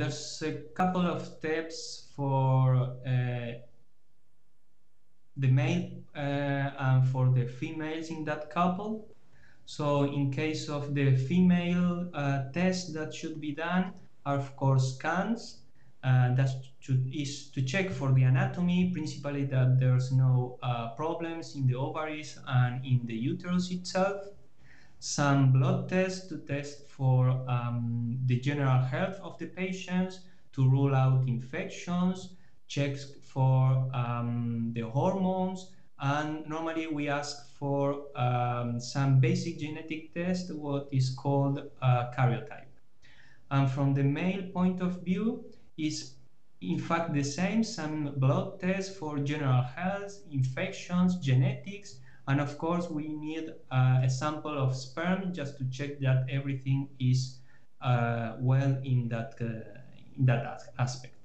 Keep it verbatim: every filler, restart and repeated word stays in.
There's a couple of steps for uh, the male uh, and for the females in that couple. So in case of the female, uh, tests that should be done are of course scans. Uh, that should, is to check for the anatomy, principally that there's no uh, problems in the ovaries and in the uterus itself. Some blood tests to test for um, the general health of the patients, to rule out infections, checks for um, the hormones, and normally we ask for um, some basic genetic test, what is called uh, karyotype. And from the male point of view is in fact the same, some blood tests for general health, infections, genetics, and of course we need uh, a sample of sperm just to check that everything is uh, well in that, uh, in that aspect.